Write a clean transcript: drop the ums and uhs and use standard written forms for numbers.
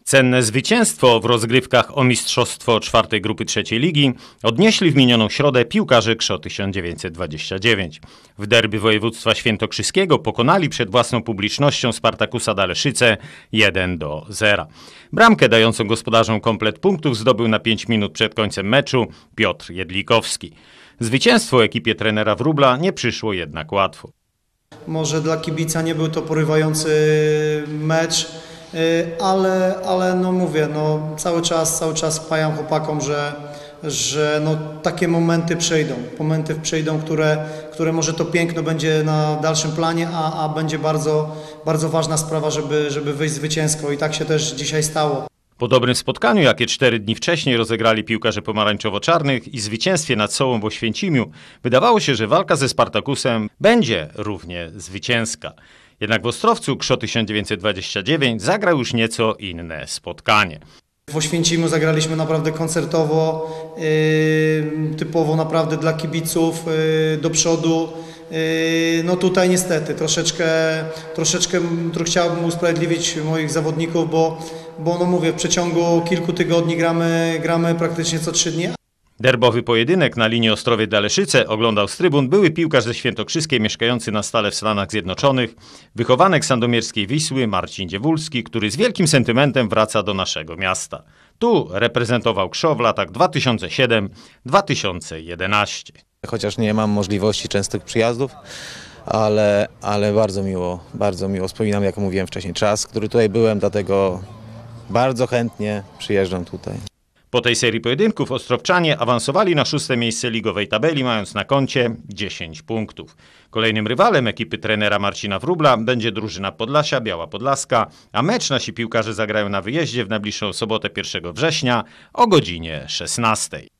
Cenne zwycięstwo w rozgrywkach o mistrzostwo czwartej grupy trzeciej ligi odnieśli w minioną środę piłkarze KSZO 1929. W derby województwa świętokrzyskiego pokonali przed własną publicznością Spartakusa Daleszyce 1-0. Bramkę dającą gospodarzom komplet punktów zdobył na 5 minut przed końcem meczu Piotr Jedlikowski. Zwycięstwo ekipie trenera Wróbla nie przyszło jednak łatwo. Może dla kibica nie był to porywający mecz, ale no mówię, no cały czas pajam chłopakom, że no takie momenty przejdą, które może to piękno będzie na dalszym planie, a będzie bardzo, bardzo ważna sprawa, żeby wyjść zwycięsko i tak się też dzisiaj stało. Po dobrym spotkaniu, jakie 4 dni wcześniej rozegrali piłkarze pomarańczowo-czarnych i zwycięstwie nad Sołą w Oświęcimiu, wydawało się, że walka ze Spartakusem będzie równie zwycięska. Jednak w Ostrowcu KSZO 1929 zagrał już nieco inne spotkanie. W Oświęcimiu zagraliśmy naprawdę koncertowo, typowo naprawdę dla kibiców, do przodu. No tutaj niestety troszeczkę chciałbym usprawiedliwić moich zawodników, bo no mówię, w przeciągu kilku tygodni gramy praktycznie co 3 dni. Derbowy pojedynek na linii Ostrowiec-Daleszyce oglądał z trybun były piłkarz ze Świętokrzyskiej mieszkający na stale w Stanach Zjednoczonych, wychowanek sandomierskiej Wisły Marcin Dziewulski, który z wielkim sentymentem wraca do naszego miasta. Tu reprezentował KSZO w latach 2007-2011. Chociaż nie mam możliwości częstych przyjazdów, ale bardzo miło wspominam, jak mówiłem wcześniej, czas, który tutaj byłem, dlatego bardzo chętnie przyjeżdżam tutaj. Po tej serii pojedynków ostrowczanie awansowali na 6. miejsce ligowej tabeli, mając na koncie 10 punktów. Kolejnym rywalem ekipy trenera Marcina Wróbla będzie drużyna Podlasia, Biała Podlaska, a mecz nasi piłkarze zagrają na wyjeździe w najbliższą sobotę 1 września o godzinie 16.